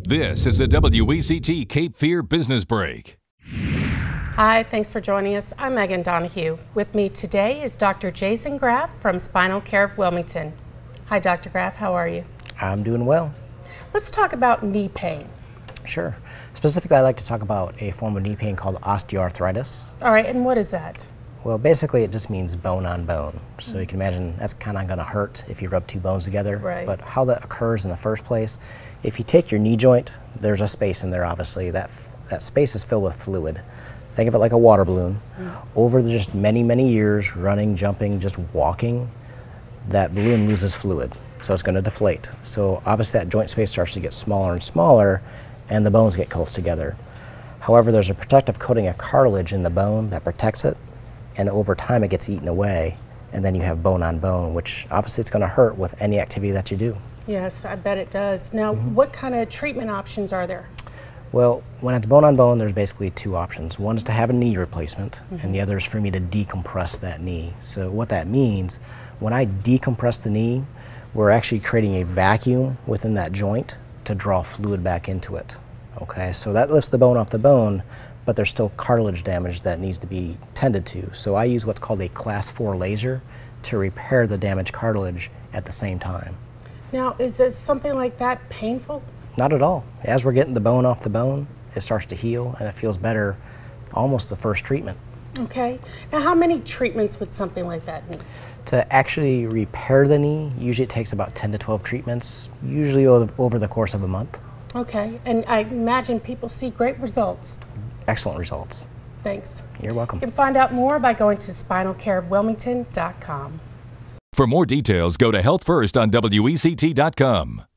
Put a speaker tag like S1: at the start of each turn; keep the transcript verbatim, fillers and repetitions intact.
S1: This is a W E C T Cape Fear Business Break.
S2: Hi, thanks for joining us. I'm Megan Donahue. With me today is Doctor Jason Graff from Spinal Care of Wilmington. Hi, Doctor Graff, how are you?
S3: I'm doing well.
S2: Let's talk about knee pain.
S3: Sure. Specifically, I'd like to talk about a form of knee pain called osteoarthritis.
S2: All right, and what is that?
S3: Well, basically, it just means bone on bone. So you can imagine that's kind of going to hurt if you rub two bones together.
S2: Right.
S3: But how that occurs in the first place, if you take your knee joint, there's a space in there, obviously. That, that space is filled with fluid. Think of it like a water balloon. Mm. Over the just many, many years, running, jumping, just walking, that balloon loses fluid. So it's going to deflate. So obviously that joint space starts to get smaller and smaller, and the bones get close together. However, there's a protective coating of cartilage in the bone that protects it, and over time it gets eaten away, and then you have bone on bone, which obviously it's going to hurt with any activity that you do.
S2: Yes, I bet it does. Now,
S3: Mm-hmm.
S2: what kind of treatment options are there?
S3: Well, when it's bone on bone, there's basically two options. One is to have a knee replacement, mm-hmm. and the other is for me to decompress that knee. So what that means, when I decompress the knee, we're actually creating a vacuum within that joint to draw fluid back into it. Okay, so that lifts the bone off the bone, but there's still cartilage damage that needs to be tended to. So I use what's called a class four laser to repair the damaged cartilage at the same time.
S2: Now, is this something like that painful?
S3: Not at all. As we're getting the bone off the bone, it starts to heal and it feels better almost the first treatment.
S2: Okay. Now, how many treatments would something like that need?
S3: To actually repair the knee, usually it takes about ten to twelve treatments, usually over the course of a month.
S2: Okay. And I imagine people see great results.
S3: Excellent results.
S2: Thanks.
S3: You're welcome.
S2: You can find out more by going to spinal care of wilmington dot com.
S1: For more details, go to health first on W E C T dot com.